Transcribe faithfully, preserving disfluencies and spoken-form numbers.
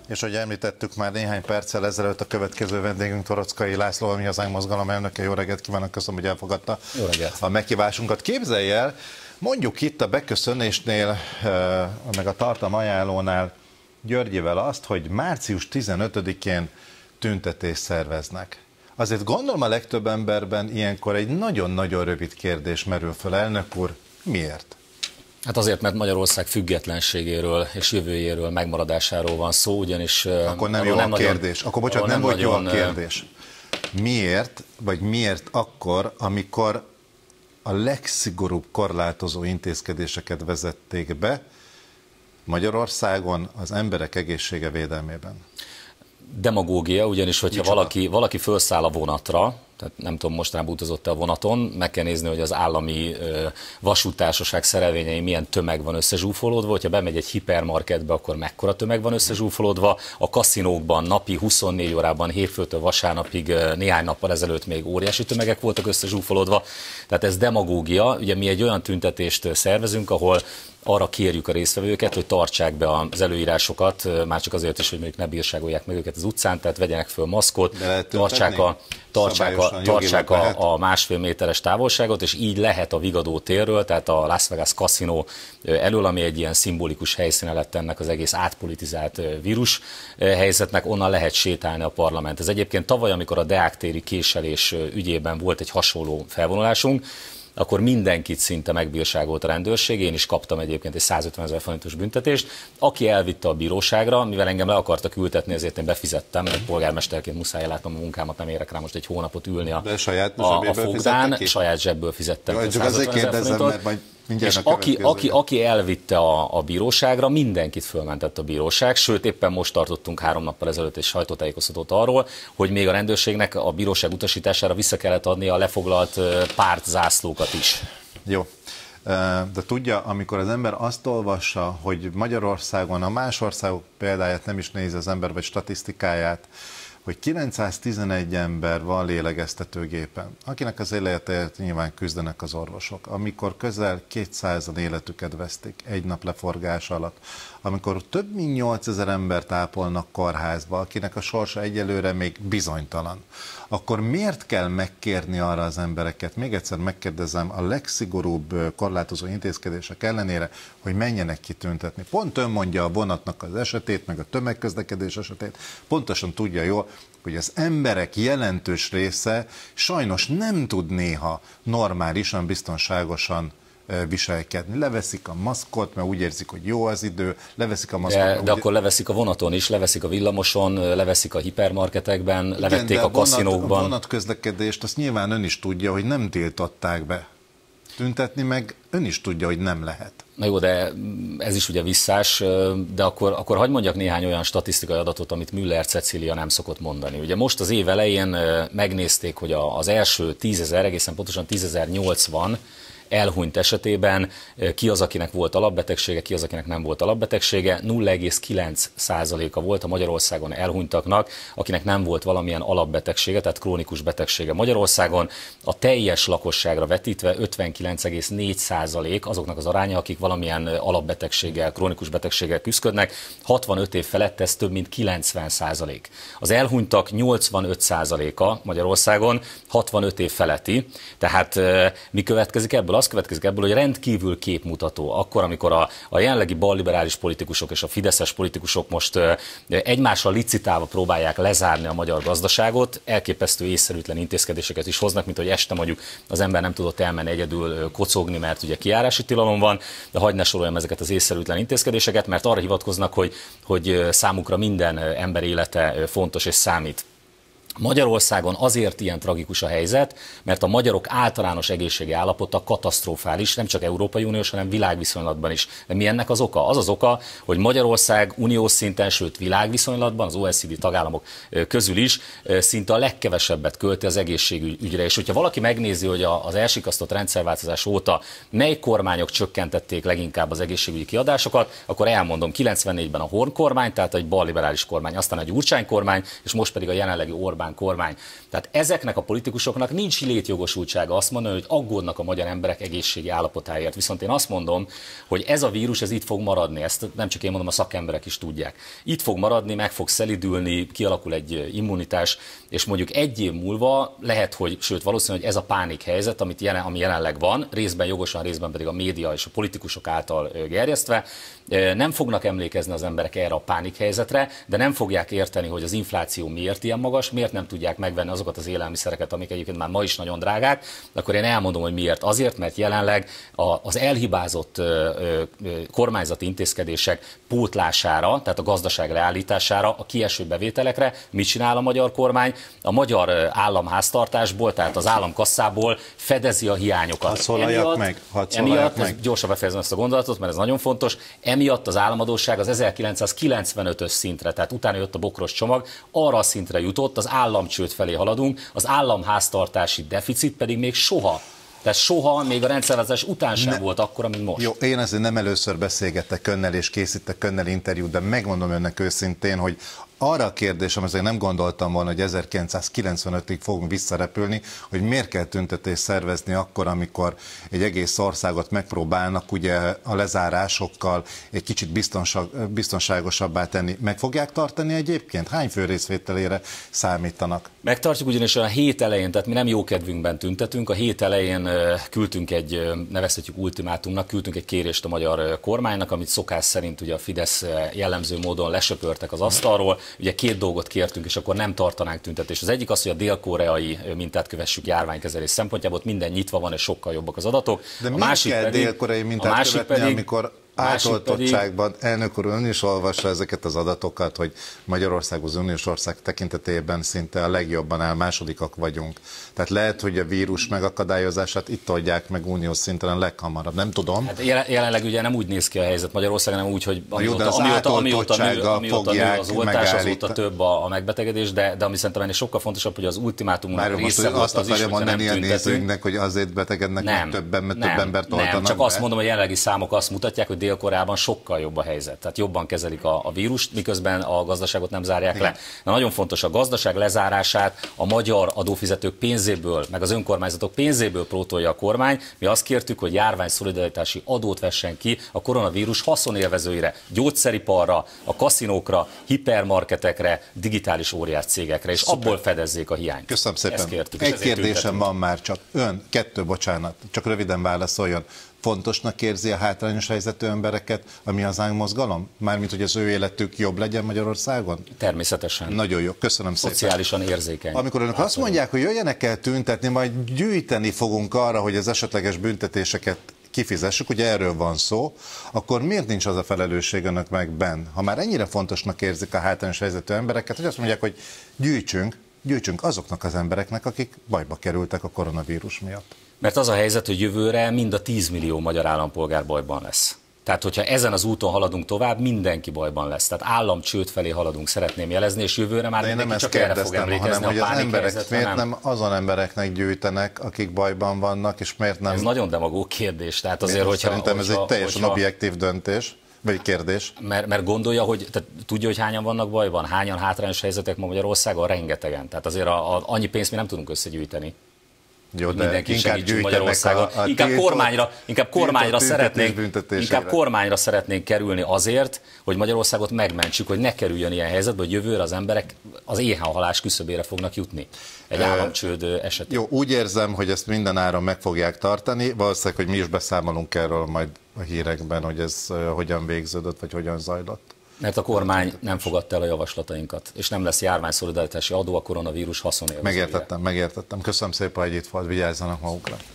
És hogy említettük már néhány perccel ezelőtt, a következő vendégünk Torockai László, a Mi Hazánk mozgalom elnöke. Jó reggelt kívánok, köszönöm, hogy elfogadta a meghívásunkat. Képzelj el, mondjuk itt a beköszönésnél, meg a tartalmajánlónál Györgyivel azt, hogy március tizenötödikén tüntetést szerveznek. Azért gondolom a legtöbb emberben ilyenkor egy nagyon-nagyon rövid kérdés merül föl. Elnök úr, miért? Hát azért, mert Magyarország függetlenségéről és jövőjéről, megmaradásáról van szó, ugyanis... Akkor nem jó a kérdés. Akkor bocsánat, nem volt jó a kérdés. Miért, vagy miért akkor, amikor a legszigorúbb korlátozó intézkedéseket vezették be Magyarországon az emberek egészsége védelmében? Demagógia, ugyanis hogyha valaki, valaki felszáll a vonatra, tehát nem tudom, mostanában utazott-e a vonaton, meg kell nézni, hogy az állami ö, vasúttársaság szerelvényei milyen tömeg van összezsúfolódva, hogyha bemegy egy hipermarketbe, akkor mekkora tömeg van összezsúfolódva, a kaszinókban napi huszonnégy órában, hétfőtől vasárnapig ö, néhány nappal ezelőtt még óriási tömegek voltak összezsúfolódva, tehát ez demagógia. Ugye mi egy olyan tüntetést szervezünk, ahol arra kérjük a résztvevőket, hogy tartsák be az előírásokat, már csak azért is, hogy mondjuk ne bírságolják meg őket az utcán, tehát vegyenek föl maszkot, tartsák a, tartsák a, tartsák a, a másfél méteres távolságot, és így lehet a Vigadó térről, tehát a Las Vegas kaszinó elől, ami egy ilyen szimbolikus helyszíne lett ennek az egész átpolitizált vírus helyzetnek, onnan lehet sétálni a parlament. Ez egyébként tavaly, amikor a Deák téri késelés ügyében volt egy hasonló felvonulásunk, akkor mindenkit szinte megbírságolt a rendőrség, én is kaptam egyébként egy százötvenezer forintos büntetést. Aki elvitte a bíróságra, mivel engem le akartak ültetni, ezért én befizettem, mert polgármesterként muszáj látnom a munkámat, nem érek rá most egy hónapot ülni a, a, a fogdán, saját zsebből fizettem. Jó, csak azért kérdezem, mert majd és aki, aki, aki elvitte a, a bíróságra, mindenkit fölmentett a bíróság, sőt éppen most tartottunk három nappal ezelőtt egy sajtótájékoztatót arról, hogy még a rendőrségnek a bíróság utasítására vissza kellett adni a lefoglalt pártzászlókat is. Jó. De tudja, amikor az ember azt olvassa, hogy Magyarországon a más országok példáját nem is nézi az ember, vagy statisztikáját, hogy kilencszáztizenegy ember van lélegeztetőgépen, akinek az életéért nyilván küzdenek az orvosok, amikor közel kétszázan életüket vesztik egy nap leforgása alatt, amikor több mint nyolcezer embert ápolnak kórházba, akinek a sorsa egyelőre még bizonytalan, akkor miért kell megkérni arra az embereket, még egyszer megkérdezem, a legszigorúbb korlátozó intézkedések ellenére, hogy menjenek kitüntetni? Pont ön mondja a vonatnak az esetét, meg a tömegközlekedés esetét, pontosan tudja jól, hogy az emberek jelentős része sajnos nem tud néha normálisan, biztonságosan viselkedni. Leveszik a maszkot, mert úgy érzik, hogy jó az idő, leveszik a maszkot. De, de akkor leveszik a vonaton is, leveszik a villamoson, leveszik a hipermarketekben, igen, levették a kaszinókban. Vonat, a vonatközlekedést, azt nyilván ön is tudja, hogy nem tiltották be. Tüntetni meg ön is tudja, hogy nem lehet. Na jó, de ez is ugye visszás, de akkor, akkor hadd mondjak néhány olyan statisztikai adatot, amit Müller Cecília nem szokott mondani. Ugye most az év elején megnézték, hogy az első tízezer, egészen pontosan tízezer-nyolcvan elhunyt esetében ki az, akinek volt alapbetegsége, ki az, akinek nem volt alapbetegsége. nulla egész kilenc százaléka volt a Magyarországon elhunytaknak, akinek nem volt valamilyen alapbetegsége, tehát krónikus betegsége Magyarországon. A teljes lakosságra vetítve ötvenkilenc egész négy százalék azoknak az aránya, akik valamilyen alapbetegséggel, krónikus betegséggel küzdködnek. hatvanöt év felett ez több mint kilencven százalék. Az elhunytak nyolcvanöt százaléka Magyarországon hatvanöt év feletti. Tehát mi következik ebből? Az következik ebből, hogy rendkívül képmutató. Akkor, amikor a, a jelenlegi balliberális politikusok és a fideszes politikusok most uh, egymással licitálva próbálják lezárni a magyar gazdaságot, elképesztő észszerűtlen intézkedéseket is hoznak, mint hogy este mondjuk az ember nem tudott elmenni egyedül kocogni, mert ugye kijárási tilalom van, de hagyd ne soroljam ezeket az észszerűtlen intézkedéseket, mert arra hivatkoznak, hogy, hogy számukra minden ember élete fontos és számít. Magyarországon azért ilyen tragikus a helyzet, mert a magyarok általános egészségi állapota katasztrofális, nem csak Európai Uniós, hanem világviszonylatban is. De mi ennek az oka? Az az oka, hogy Magyarország uniós szinten, sőt világviszonylatban, az o e cé dé tagállamok közül is szinte a legkevesebbet költi az egészségügyre. És hogyha valaki megnézi, hogy az elsikasztott rendszerváltozás óta mely kormányok csökkentették leginkább az egészségügyi kiadásokat, akkor elmondom, kilencvennégyben a Horn kormány, tehát egy balliberális kormány, aztán a Gyurcsány kormány, és most pedig a jelenlegi Orbán Orbán kormány. Tehát ezeknek a politikusoknak nincs létjogosultsága azt mondani, hogy aggódnak a magyar emberek egészségi állapotáért. Viszont én azt mondom, hogy ez a vírus, ez itt fog maradni, ezt nem csak én mondom, a szakemberek is tudják. Itt fog maradni, meg fog szelidülni, kialakul egy immunitás, és mondjuk egy év múlva lehet, hogy, sőt valószínű, hogy ez a pánik helyzet, amit jelen, ami jelenleg van, részben jogosan, részben pedig a média és a politikusok által gerjesztve, nem fognak emlékezni az emberek erre a pánik helyzetre, de nem fogják érteni, hogy az infláció miért ilyen magas, miért nem tudják megvenni azokat az élelmiszereket, amik egyébként már ma is nagyon drágák, akkor én elmondom, hogy miért. Azért, mert jelenleg az elhibázott kormányzati intézkedések pótlására, tehát a gazdaság leállítására, a kieső bevételekre mit csinál a magyar kormány? A magyar államháztartásból, tehát az államkasszából fedezi a hiányokat. Hadd szólaljak meg, hadd szólaljak emiatt, meg. Gyorsan befejezem ezt a gondolatot, mert ez nagyon fontos, emiatt az államadósság az ezerkilencszázkilencvenötös szintre, tehát utána jött a bokros csomag, arra a szintre jutott, az államcsőd felé haladunk, az államháztartási deficit pedig még soha, tehát soha, még a rendszerváltás után sem ne, volt akkora, mint most. Jó, én azért nem először beszélgettek önnel és készítek önnel interjút, de megmondom önnek őszintén, hogy arra a kérdésem, azért nem gondoltam volna, hogy ezerkilencszázkilencvenötig fogunk visszarepülni, hogy miért kell tüntetést szervezni akkor, amikor egy egész országot megpróbálnak ugye a lezárásokkal egy kicsit biztonságosabbá tenni. Meg fogják tartani egyébként? Hány fő részvételére számítanak? Megtartjuk, ugyanis a hét elején, tehát mi nem jó kedvünkben tüntetünk, a hét elején küldtünk egy, nevezhetjük ultimátumnak, küldtünk egy kérést a magyar kormánynak, amit szokás szerint ugye a Fidesz jellemző módon lesöpörtek az asztalról. Ugye két dolgot kértünk, és akkor nem tartanánk tüntetést. Az egyik az, hogy a dél-koreai mintát kövessük járványkezelés szempontjából, ott minden nyitva van, és sokkal jobbak az adatok. De miért kell dél-koreai mintát követni, pedig, amikor átoltottságban, pedig... elnök úr, ön is olvassa ezeket az adatokat, hogy Magyarország az uniós ország tekintetében szinte a legjobban áll, másodikak vagyunk. Tehát lehet, hogy a vírus megakadályozását itt oldják meg uniós szinten a leghamarabb. Nem tudom. Hát jelen, ugye nem úgy néz ki a helyzet Magyarországon, nem úgy, hogy amióta, az amióta, amióta, nő, amióta nő az oltás, azóta több a, a megbetegedés, de, de ami szerintem ennél sokkal fontosabb, hogy az ultimátumnak része volt az, az is, hogy nem tüntetünk. Hogy azért betegednek meg többen, mert több embert oltanak. Nem, csak azt mondom, hogy jelenlegi számok azt mutatják, hogy Dél-Koreában sokkal jobb a helyzet. Tehát jobban kezelik a, a vírust, miközben a gazdaságot nem zárják le. Na, nagyon fontos, a gazdaság lezárását a magyar adófizetők pénzéből, meg az önkormányzatok pénzéből pótolja a kormány. Mi azt kértük, hogy járvány szolidaritási adót vessen ki a koronavírus haszonélvezőire, gyógyszeriparra, a kaszinókra, hipermarketekre, digitális óriás cégekre, és Szuper. Abból fedezzék a hiányt. Köszönöm szépen. Kértük, Egy kérdésem van már csak. Ön, kettő, bocsánat, csak röviden válaszoljon. Fontosnak érzi a hátrányos helyzetű embereket a Mi Hazánk mozgalom? Mármint, hogy az ő életük jobb legyen Magyarországon? Természetesen. Nagyon jó, köszönöm szépen. Szociálisan érzékeny. Amikor önök azt mondják, hogy jöjjenek el tüntetni, majd gyűjteni fogunk arra, hogy az esetleges büntetéseket kifizessük, ugye erről van szó, akkor miért nincs az a felelősség önök meg benn? Ha már ennyire fontosnak érzik a hátrányos helyzetű embereket, hogy azt mondják, hogy gyűjtsünk, gyűjtsünk azoknak az embereknek, akik bajba kerültek a koronavírus miatt. Mert az a helyzet, hogy jövőre mind a tíz millió magyar állampolgár bajban lesz. Tehát, hogyha ezen az úton haladunk tovább, mindenki bajban lesz. Tehát államcsőd felé haladunk, szeretném jelezni, és jövőre már mindenki nem csak erre fog emlékezni, hanem, hogy az emberek miért nem... nem azon embereknek gyűjtenek, akik bajban vannak, és miért nem... Ez nagyon demagóg kérdés. Tehát azért, hogyha, szerintem ez hogyha, egy teljesen hogyha... objektív döntés. Vagy kérdés. Mert, mert gondolja, hogy tehát tudja, hogy hányan vannak bajban, hányan hátrányos helyzetek ma Magyarországon, rengetegen. Tehát azért a, a, annyi pénzt mi nem tudunk összegyűjteni. Jó, de mindenki inkább Magyarországon. A, a inkább tiltott, kormányra, inkább kormányra szeretnénk, inkább kormányra szeretnénk kerülni azért, hogy Magyarországot megmentsük, hogy ne kerüljön ilyen helyzetbe, hogy jövőre az emberek az éhenhalás küszöbére fognak jutni. Egy államcsőd esetén. Jó, úgy érzem, hogy ezt minden áron meg fogják tartani. Valószínűleg, hogy mi is beszámolunk erről majd a hírekben, hogy ez hogyan végződött, vagy hogyan zajlott. Mert a kormány nem fogadta el a javaslatainkat, és nem lesz járványszolidaritási adó a koronavírus haszonélvezőire. Megértettem, megértettem. Köszönöm szépen, hogy itt volt, vigyázzanak magukra.